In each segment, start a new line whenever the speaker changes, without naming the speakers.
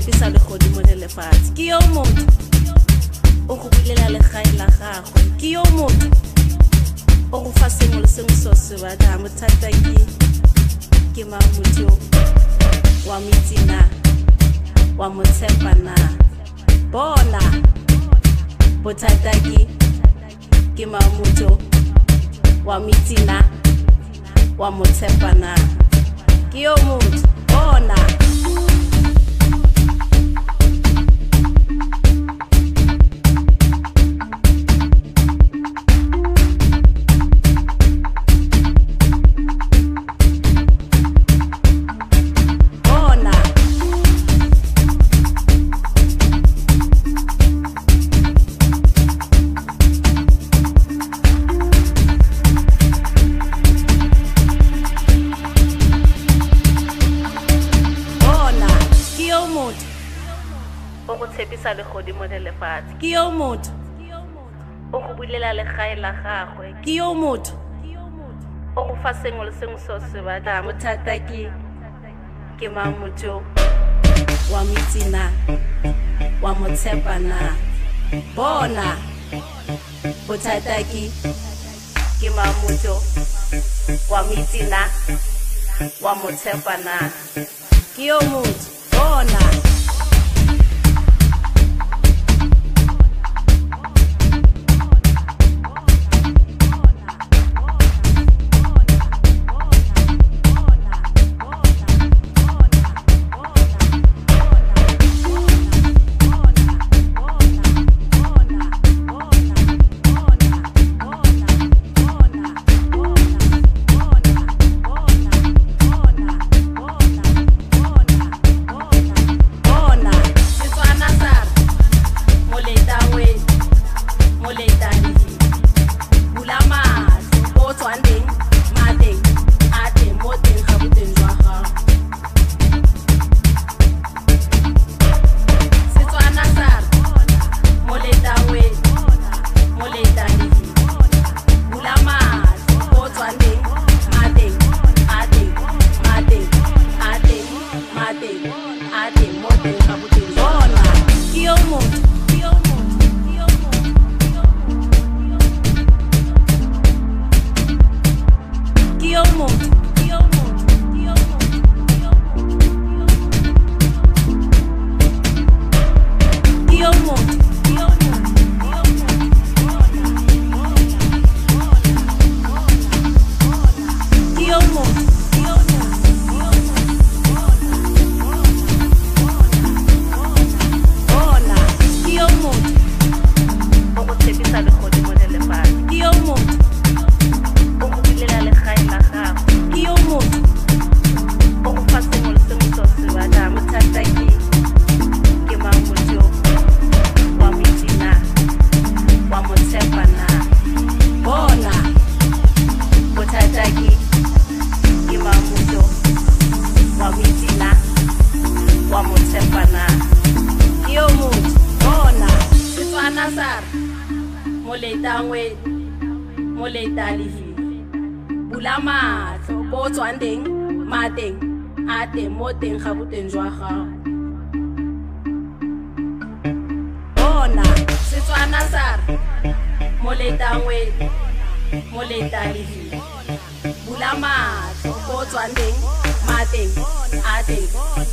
tshepisa le godimo le lefatshe ke yo motho o go bulela legae la gagwe ke yo motho o go fa sengwe le sengwe se o se batlang bothata ke mang motho wa mitsina wa motshepa na bona bothata ke mang motho wa mitsina wa motshepa na ke yo motho bona o go tshepisa le godimo le lefatshe ke yo motho o go bulela legae la gagwe ke yo motho o go fa sengwe le sengwe se o se batlang bothata ke mang motho wa mitsina wa motshepa na bona bothata ke mang motho wa mitsina wa motshepa na ke yo motho bona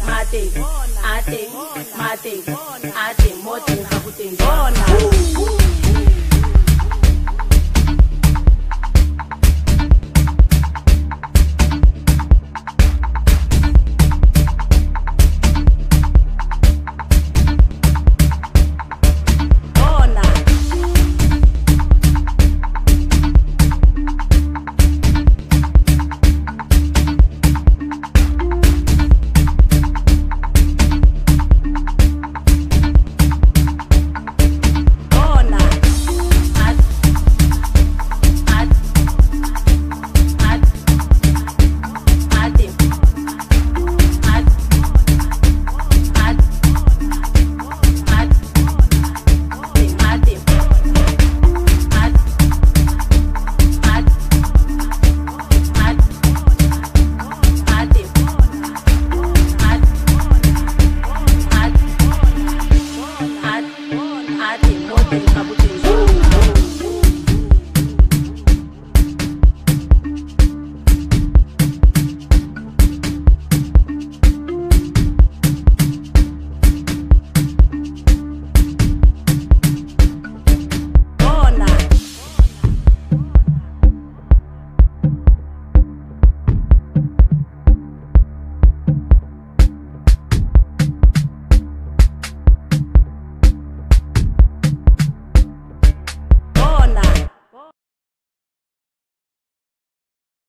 Bona